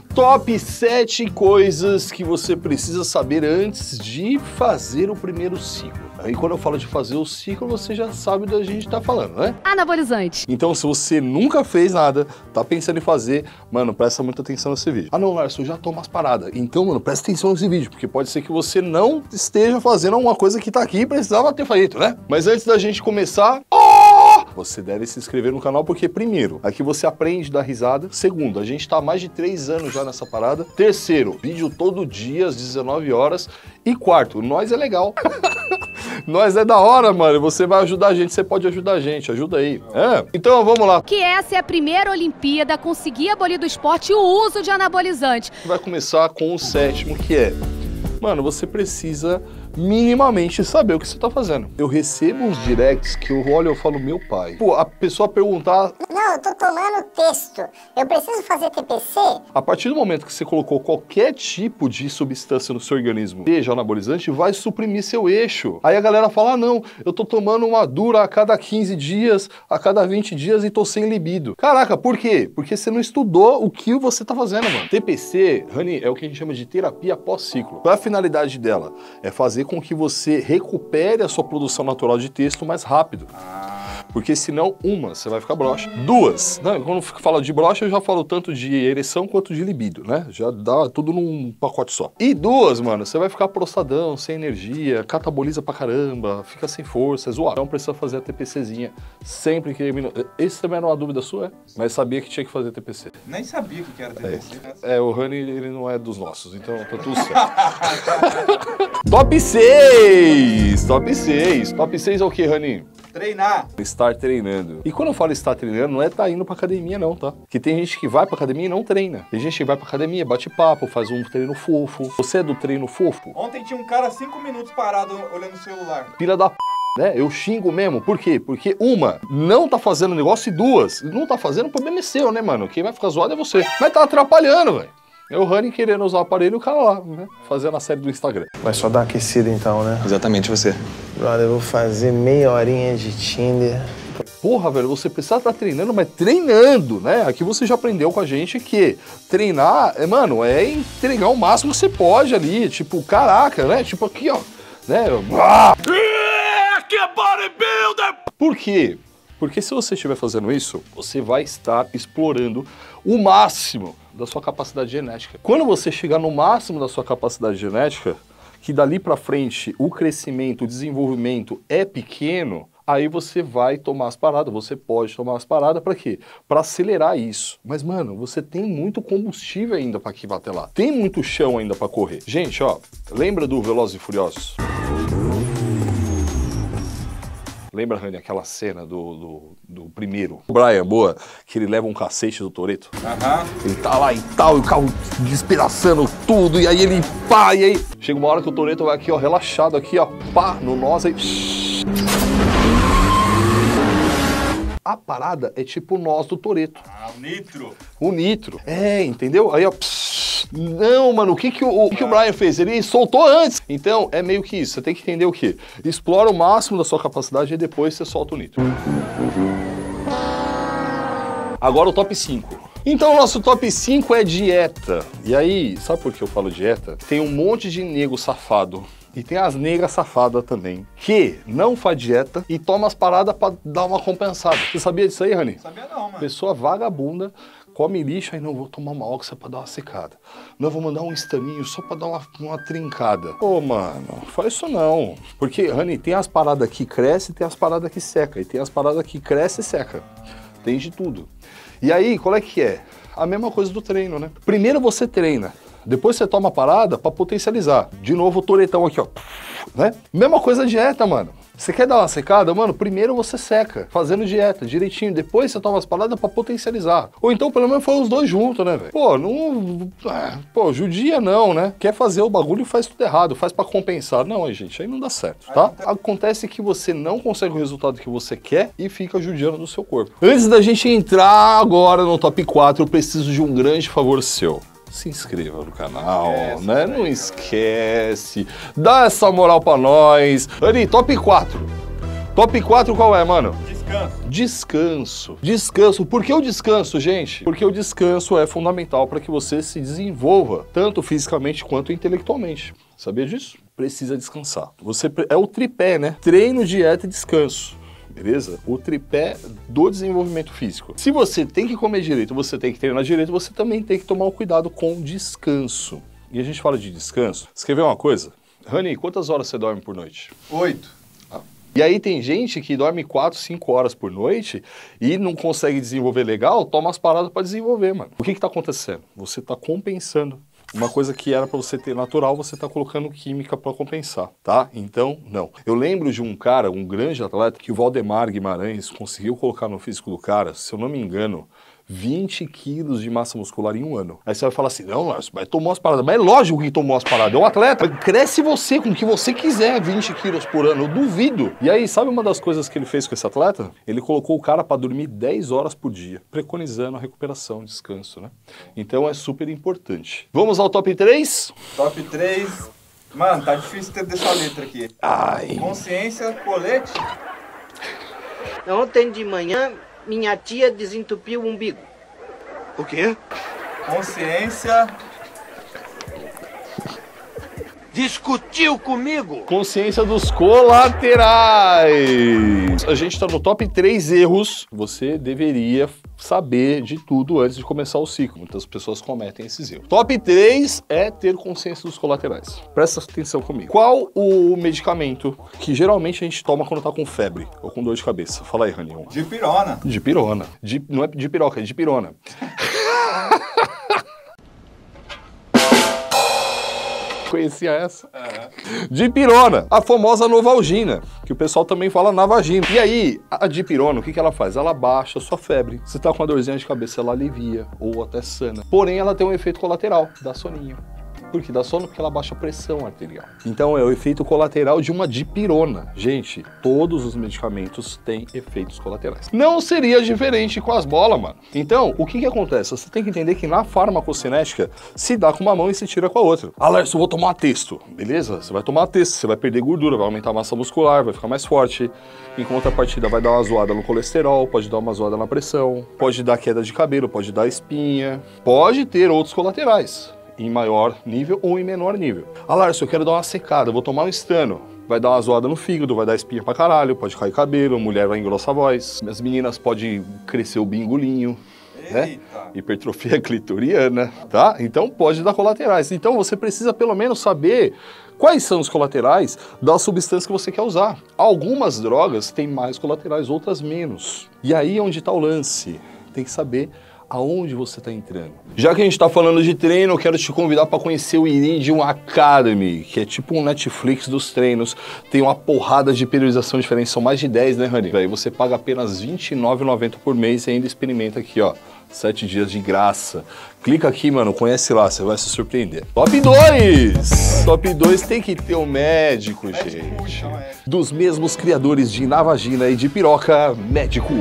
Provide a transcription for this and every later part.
Top 7 coisas que você precisa saber antes de fazer o primeiro ciclo. Aí quando eu falo de fazer o ciclo, você já sabe do que a gente tá falando, né? Anabolizante. Então, se você nunca fez nada, tá pensando em fazer, mano, presta muita atenção nesse vídeo. Ah não, Larson, eu já tô umas paradas. Então, mano, presta atenção nesse vídeo, porque pode ser que você não esteja fazendo alguma coisa que tá aqui e precisava ter feito, né? Mas antes da gente começar... Você deve se inscrever no canal porque, primeiro, aqui você aprende a dar risada. Segundo, a gente tá há mais de 3 anos já nessa parada. Terceiro, vídeo todo dia às 19 horas. E quarto, nós é legal. Nós é da hora, mano. Você vai ajudar a gente, você pode ajudar a gente. Ajuda aí. Então, vamos lá. Que essa é a primeira Olimpíada a conseguir abolir do esporte o uso de anabolizante. Vai começar com o 7º, que é... Mano, você precisa minimamente saber o que você tá fazendo. Eu recebo uns directs que eu olho e eu falo, meu pai. Pô, a pessoa perguntar... Não, eu tô tomando texto. Eu preciso fazer TPC? A partir do momento que você colocou qualquer tipo de substância no seu organismo, seja anabolizante, vai suprimir seu eixo. Aí a galera fala, ah, não, eu tô tomando uma dura a cada 15 dias, a cada 20 dias e tô sem libido. Caraca, por quê? Porque você não estudou o que você tá fazendo, mano. TPC, Honey, é o que a gente chama de terapia pós-ciclo. Qual é a finalidade dela? É fazer com que você recupere a sua produção natural de texto mais rápido. Porque senão, uma, você vai ficar broxa. Duas, né? Quando fala de broxa, eu já falo tanto de ereção quanto de libido, né? Já dá tudo num pacote só. E duas, mano, você vai ficar prostadão, sem energia, cataboliza pra caramba, fica sem força, é zoado. Então precisa fazer a TPCzinha sempre que... Esse também era uma dúvida sua, é? Mas sabia que tinha que fazer TPC. Nem sabia o que era TPC. O Honey, ele não é dos nossos, então tá tudo certo. Top 6! Top 6! Top 6 é o que, Honey? Treinar. Estar treinando. E quando eu falo estar treinando, não é estar indo pra academia não, tá? Porque tem gente que vai pra academia e não treina. Tem gente que vai pra academia, bate papo, faz um treino fofo. Você é do treino fofo? Ontem tinha um cara 5 minutos parado olhando o celular. Filha da p... né? Eu xingo mesmo. Por quê? Porque uma, não tá fazendo negócio e duas, não tá fazendo, o problema é seu, né, mano? Quem vai ficar zoado é você. Mas tá atrapalhando, velho. É o Honey querendo usar o aparelho e o cara lá, né? Fazendo a série do Instagram. Vai só dar aquecida então, né? Exatamente, você. Brother, eu vou fazer meia horinha de Tinder. Porra, velho, você precisa estar treinando, mas treinando, né? Aqui você já aprendeu com a gente que treinar, mano, é entregar o máximo que você pode ali. Tipo, caraca, né? Tipo aqui, ó. Né? Que bodybuilder! Por quê? Porque se você estiver fazendo isso, você vai estar explorando o máximo da sua capacidade genética. Quando você chegar no máximo da sua capacidade genética, que dali pra frente o crescimento, o desenvolvimento é pequeno, aí você vai tomar as paradas, você pode tomar as paradas pra quê? Pra acelerar isso. Mas, mano, você tem muito combustível ainda pra que bater lá. Tem muito chão ainda pra correr. Gente, ó, lembra do Velozes e Furiosos? Lembra, Rani, aquela cena do primeiro? O Brian, boa, que ele leva um cacete do Toretto. Ele tá lá e tal, e o carro despedaçando tudo, e aí ele pá, e aí... Chega uma hora que o Toretto vai aqui, ó, relaxado aqui, ó, pá, no nós, aí... A parada é tipo o nós do Toretto. O nitro. O nitro. É, entendeu? Aí, ó... Não, mano, o que o Brian fez? Ele soltou antes. Então, é meio que isso. Você tem que entender o quê? Explora o máximo da sua capacidade e depois você solta o nitro. Agora o top 5. Então, o nosso top 5 é dieta. E aí, sabe por que eu falo dieta? Tem um monte de nego safado. E tem as negas safadas também, que não faz dieta e toma as paradas pra dar uma compensada. Você sabia disso aí, Rani? Sabia não, mano. Pessoa vagabunda, come lixo, aí não, vou tomar uma oxa pra dar uma secada. Não, vou mandar um estaninho só pra dar uma trincada. Pô, mano, faz isso não. Porque, Rani, tem as paradas que crescem e tem as paradas que seca. E tem as paradas que crescem e seca. Tem de tudo. E aí, qual é que é? A mesma coisa do treino, né? Primeiro você treina. Depois você toma a parada pra potencializar. De novo o toretão aqui, ó. Né? Mesma coisa a dieta, mano. Você quer dar uma secada? Mano, primeiro você seca, fazendo dieta, direitinho. Depois você toma as paradas pra potencializar. Ou então, pelo menos, foi os dois juntos, né, velho? Pô, não... Pô, judia não, né? Quer fazer o bagulho e faz tudo errado. Faz pra compensar. Não, aí, gente, aí não dá certo, tá? Acontece que você não consegue o resultado que você quer e fica judiando do seu corpo. Antes da gente entrar agora no top 4, eu preciso de um grande favor seu. Se inscreva no canal, né? Não esquece. Dá essa moral pra nós. Ani, top 4. Top 4 qual é, mano? Descanso. Descanso. Descanso. Por que o descanso, gente? Porque o descanso é fundamental para que você se desenvolva, tanto fisicamente quanto intelectualmente. Sabia disso? Precisa descansar. É o tripé, né? Treino, dieta e descanso. Beleza? O tripé do desenvolvimento físico. Se você tem que comer direito, você tem que treinar direito, você também tem que tomar um cuidado com descanso. E a gente fala de descanso. Você quer ver uma coisa? Rani, quantas horas você dorme por noite? 8. E aí tem gente que dorme 4, 5 horas por noite e não consegue desenvolver legal, toma as paradas para desenvolver, mano. O que tá acontecendo? Você tá compensando. Uma coisa que era para você ter natural, você tá colocando química para compensar, tá? Então, não. Eu lembro de um cara, um grande atleta, que o Valdemar Guimarães conseguiu colocar no físico do cara, se eu não me engano, 20 quilos de massa muscular em um ano. Aí você vai falar assim, não, Lars, mas tomou as paradas. Mas é lógico que tomou as paradas, é um atleta. Cresce você com o que você quiser, 20 quilos por ano, eu duvido. E aí, sabe uma das coisas que ele fez com esse atleta? Ele colocou o cara para dormir 10 horas por dia, preconizando a recuperação, descanso, né? Então é super importante. Vamos ao top 3? Top 3. Mano, tá difícil ter dessa letra aqui. Ai. Consciência, colete. Ontem de manhã, minha tia desentupiu o umbigo. O quê? Consciência. Discutiu comigo? Consciência dos colaterais. A gente tá no top 3 erros. Você deveria saber de tudo antes de começar o ciclo. Muitas pessoas cometem esses erros. Top 3 é ter consciência dos colaterais. Presta atenção comigo. Qual o medicamento que geralmente a gente toma quando tá com febre ou com dor de cabeça? Fala aí, Rani. Dipirona. Dipirona. Não é de piroca, é de pirona. Conhecia essa? Dipirona, a famosa Novalgina, que o pessoal também fala Navagina. E aí, a dipirona, o que ela faz? Ela baixa a sua febre. Você tá com uma dorzinha de cabeça, ela alivia, ou até sana. Porém, ela tem um efeito colateral, dá soninho. Por que dá sono? Porque ela baixa a pressão arterial. Então é o efeito colateral de uma dipirona. Gente, todos os medicamentos têm efeitos colaterais. Não seria diferente com as bolas, mano. Então, o que acontece? Você tem que entender que na farmacocinética se dá com uma mão e se tira com a outra. Ah, Lércio, eu vou tomar texto. Beleza? Você vai tomar texto, você vai perder gordura, vai aumentar a massa muscular, vai ficar mais forte. Em contrapartida, vai dar uma zoada no colesterol, pode dar uma zoada na pressão, pode dar queda de cabelo, pode dar espinha, pode ter outros colaterais. Em maior nível ou em menor nível. Ah, Lárcio, eu quero dar uma secada, vou tomar um estano. Vai dar uma zoada no fígado, vai dar espinha pra caralho, pode cair cabelo, a mulher vai engrossar a voz. As meninas podem crescer o bingolinho, né? Hipertrofia clitoriana, tá? Então pode dar colaterais. Então você precisa pelo menos saber quais são os colaterais da substância que você quer usar. Algumas drogas têm mais colaterais, outras menos. E aí é onde está o lance. Tem que saber aonde você está entrando. Já que a gente está falando de treino, eu quero te convidar para conhecer o Iridium Academy, que é tipo um Netflix dos treinos. Tem uma porrada de periodização diferente, são mais de 10, né, Rani? Aí você paga apenas R$ 29,90 por mês e ainda experimenta aqui, ó, 7 dias de graça. Clica aqui, mano, conhece lá, você vai se surpreender. Top 2! Top 2 tem que ter um médico, gente. Dos mesmos criadores de Navagina e de piroca, médico.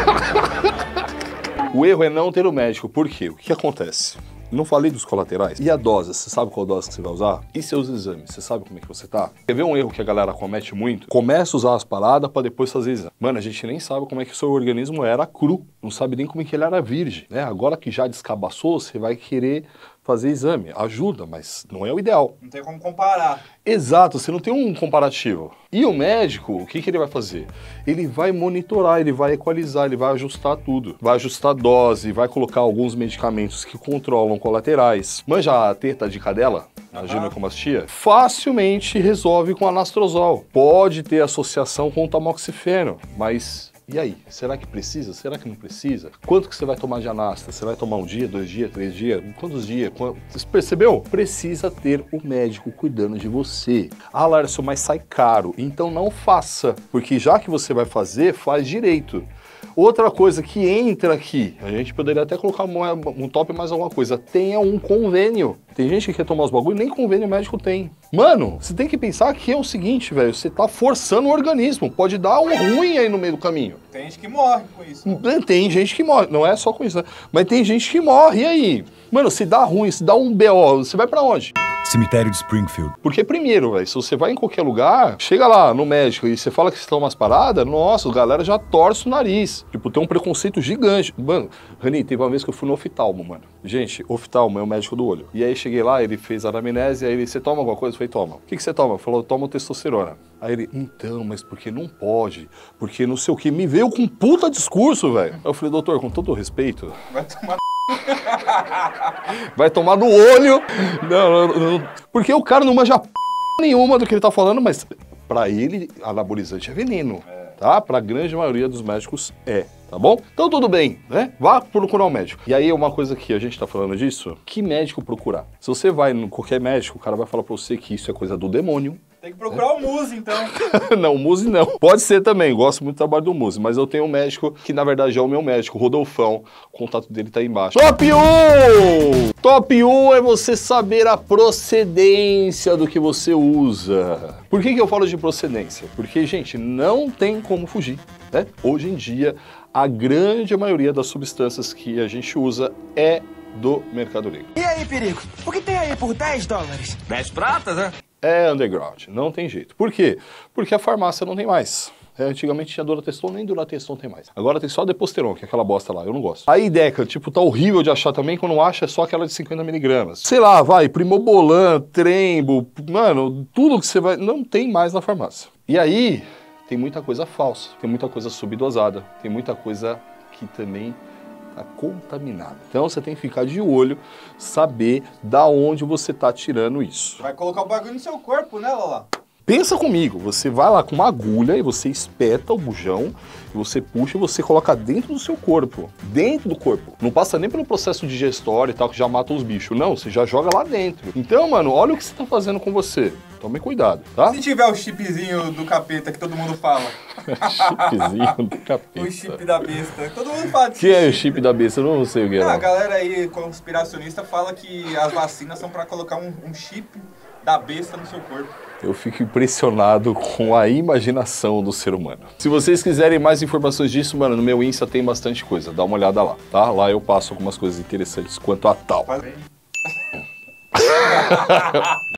O erro é não ter o médico. Por quê? O que acontece? Não falei dos colaterais? E a dose? Você sabe qual dose que você vai usar? E seus exames? Você sabe como é que você tá? Quer ver um erro que a galera comete muito? Começa a usar as paradas pra depois fazer exame. Mano, a gente nem sabe como é que o seu organismo era cru. Não sabe nem como é que ele era virgem, né? Agora que já descabaçou, você vai querer fazer exame. Ajuda, mas não é o ideal. Não tem como comparar. Exato, você não tem um comparativo. E o médico, o que ele vai fazer? Ele vai monitorar, ele vai equalizar, ele vai ajustar tudo. Vai ajustar a dose, vai colocar alguns medicamentos que controlam colaterais. Manja a teta de cadela? A ginecomastia? Facilmente resolve com anastrozol. Pode ter associação com o tamoxifeno, mas... E aí, será que precisa? Será que não precisa? Quanto que você vai tomar de anastra? Você vai tomar 1 dia, 2 dias, 3 dias? Quantos dias? Você percebeu? Precisa ter o médico cuidando de você. Ah, Lárcio, mas sai caro. Então não faça, porque já que você vai fazer, faz direito. Outra coisa que entra aqui, a gente poderia até colocar um top mais alguma coisa, tenha um convênio. Tem gente que quer tomar os bagulho e nem convênio médico tem. Mano, você tem que pensar que é o seguinte, velho, você tá forçando o organismo, pode dar um ruim aí no meio do caminho. Tem gente que morre com isso. Tem gente que morre, não é só com isso, né? Mas tem gente que morre, e aí? Mano, se dá ruim, se dá um BO, você vai pra onde? Cemitério de Springfield. Porque primeiro, velho, se você vai em qualquer lugar, chega lá no médico e você fala que você toma umas paradas, nossa, a galera já torce o nariz. Tipo, tem um preconceito gigante. Mano, Rani, teve uma vez que eu fui no oftalmo, mano. Gente, oftalmo é o médico do olho. E aí cheguei lá, ele fez a anamnese, aí ele, você toma alguma coisa? Eu falei, toma. O que você toma? Falou, eu tomo testosterona. Aí ele, então, mas porque não pode? Porque não sei o que. Me veio com um puta discurso, velho. Aí eu falei, doutor, com todo respeito... Vai tomar... Vai tomar no olho. Não. Porque o cara não manja p... nenhuma do que ele tá falando, mas pra ele, anabolizante é veneno, tá? Pra grande maioria dos médicos é, tá bom? Então tudo bem, né? Vá procurar um médico. E aí uma coisa que a gente tá falando disso, que médico procurar? Se você vai em qualquer médico, o cara vai falar pra você que isso é coisa do demônio. Tem que procurar o Muse, então. Não, o Muse não. Pode ser também, gosto muito do trabalho do Muse, mas eu tenho um médico que na verdade é o meu médico, o Rodolfão. O contato dele tá aí embaixo. Top 1! Top 1 é você saber a procedência do que você usa. Por que eu falo de procedência? Porque, gente, não tem como fugir, né? Hoje em dia, a grande maioria das substâncias que a gente usa é do mercado negro. E aí, Perico? O que tem aí por 10 dólares? 10 pratas, né? É underground, não tem jeito. Por quê? Porque a farmácia não tem mais. Antigamente tinha Durateston, nem Durateston tem mais. Agora tem só Deposteron, que é aquela bosta lá, eu não gosto. A Ideca, tipo, tá horrível de achar também, quando acha é só aquela de 50mg. Sei lá, vai, Primobolan, Trembo, mano, tudo que você vai... Não tem mais na farmácia. E aí, tem muita coisa falsa, tem muita coisa subdosada, tem muita coisa que também... contaminado. Então você tem que ficar de olho, saber da onde você tá tirando isso. Vai colocar o bagulho no seu corpo, né, Lala? Pensa comigo, você vai lá com uma agulha e você espeta o bujão, e você puxa e você coloca dentro do seu corpo. Dentro do corpo. Não passa nem pelo processo digestório e tal, que já mata os bichos. Não, você já joga lá dentro. Então, mano, olha o que você tá fazendo com você. Tome cuidado, tá? Se tiver o chipzinho do capeta que todo mundo fala. Chipzinho do capeta. O chip da besta. Todo mundo fala disso. Que é o chip da besta? Eu não sei o que é. A galera aí conspiracionista fala que as vacinas são pra colocar um chip da besta no seu corpo. Eu fico impressionado com a imaginação do ser humano. Se vocês quiserem mais informações disso, mano, no meu Insta tem bastante coisa. Dá uma olhada lá, tá? Lá eu passo algumas coisas interessantes quanto a tal.